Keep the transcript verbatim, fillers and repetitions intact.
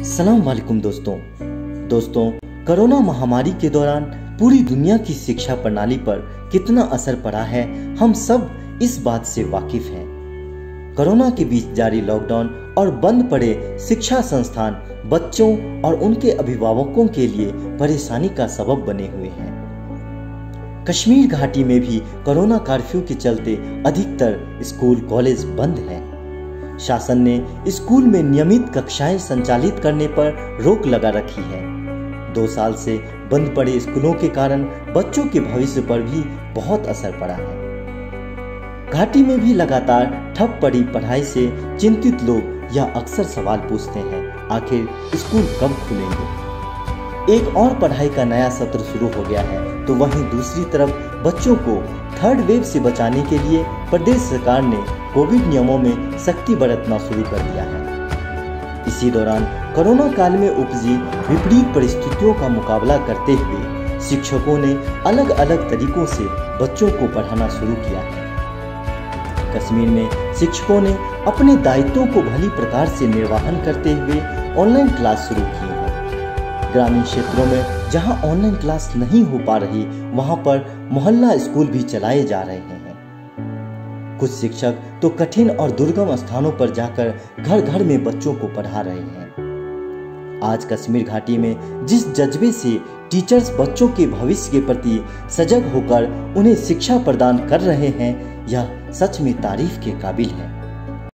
अस्सलाम वालेकुम दोस्तों दोस्तों कोरोना महामारी के दौरान पूरी दुनिया की शिक्षा प्रणाली पर कितना असर पड़ा है हम सब इस बात से वाकिफ हैं। कोरोना के बीच जारी लॉकडाउन और बंद पड़े शिक्षा संस्थान बच्चों और उनके अभिभावकों के लिए परेशानी का सबब बने हुए हैं। कश्मीर घाटी में भी कोरोना कर्फ्यू के चलते अधिकतर स्कूल कॉलेज बंद हैं। शासन ने स्कूल में नियमित कक्षाएं संचालित करने पर रोक लगा रखी है। दो साल से बंद पड़े स्कूलों के कारण बच्चों के भविष्य पर भी बहुत असर पड़ा है। घाटी में भी लगातार ठप पड़ी पढ़ाई से चिंतित लोग यह अक्सर सवाल पूछते हैं, आखिर स्कूल कब खुलेंगे। एक और पढ़ाई का नया सत्र शुरू हो गया है, तो वहीं दूसरी तरफ बच्चों को थर्ड वेव से बचाने के लिए प्रदेश सरकार ने कोविड नियमों में सख्ती बरतना शुरू कर दिया है। इसी दौरान कोरोना काल में उपजी विपरीत परिस्थितियों का मुकाबला करते हुए शिक्षकों ने अलग अलग तरीकों से बच्चों को पढ़ाना शुरू किया है। कश्मीर में शिक्षकों ने अपने दायित्वों को भली प्रकार से निर्वहन करते हुए ऑनलाइन क्लास शुरू की है। ग्रामीण क्षेत्रों में जहां ऑनलाइन क्लास नहीं हो पा रही, वहां पर मोहल्ला स्कूल भी चलाए जा रहे हैं। कुछ शिक्षक तो कठिन और दुर्गम स्थानों पर जाकर घर घर में बच्चों को पढ़ा रहे हैं। आज कश्मीर घाटी में जिस जज्बे से टीचर्स बच्चों के भविष्य के प्रति सजग होकर उन्हें शिक्षा प्रदान कर रहे हैं, यह सच में तारीफ के काबिल है।